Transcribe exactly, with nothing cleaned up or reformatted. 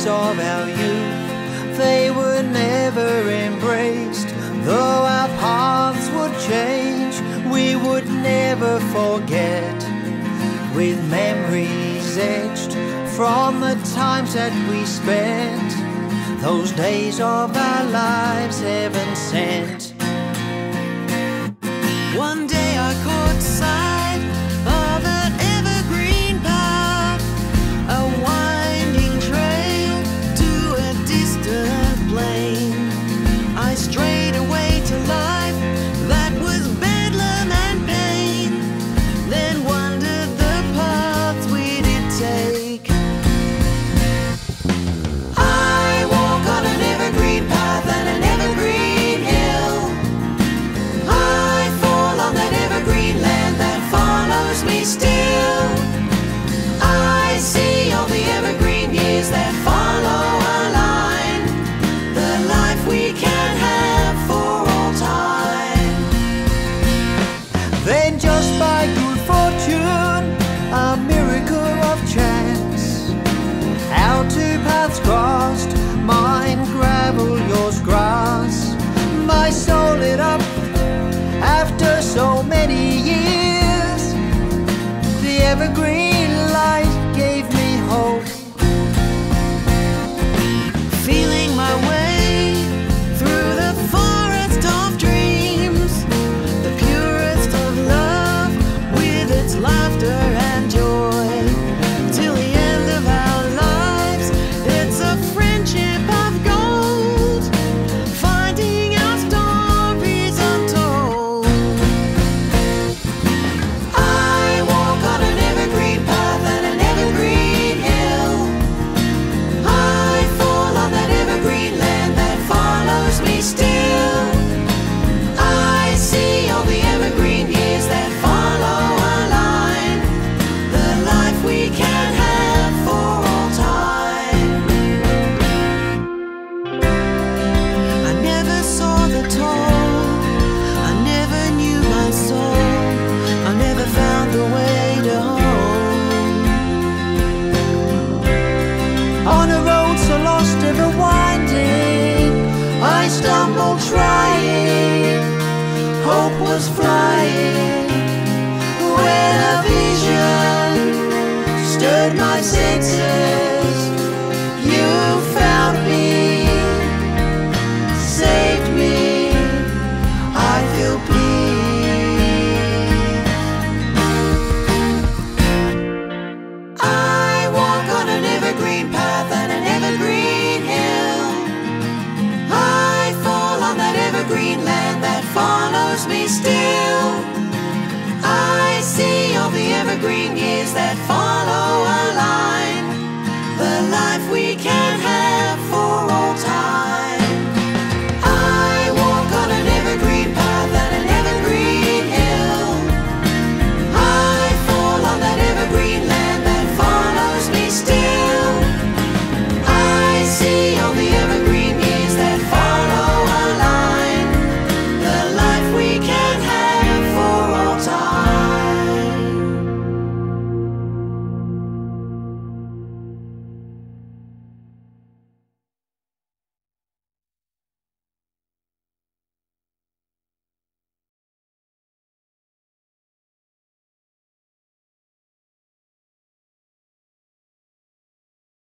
days of our youth, they were never embraced. Though our paths would change, we would never forget. With memories etched from the times that we spent, those days of our lives heaven sent. One day I caught sight of an evergreen path, a winding trail to a distant plain. I strayed away to life that was bedlam and pain, then wondered the paths we did take. I walk on an evergreen path and an evergreen hill. I fall on that evergreen land that follows me still. I see all the evergreen years that follow a line, the life we can have for all time. Then just by good fortune, a miracle of chance, our two paths crossed, mine gravel, yours grass. My soul lit up after so many years. The evergreen light gave me hope. Feeling my way through the forest of dreams, the purest of love with its laughter and joy. Till the end of our lives, it's a friendship of gold, finding our stories untold. I walk on an evergreen path and an evergreen hill. I fall on that evergreen land that follows me still. I see all the evergreen years that follow a line, the life we can have for all time. I never saw the toll, I never knew my soul, I never found the way to home. On a road so lost ever winding, I stumbled trying, hope was flying, when a vision stirred my senses. You found me, saved me, I feel peace. I walk on an evergreen path and an evergreen hill. I fall on that evergreen land that follows me still. I see all the evergreen years that follow a line,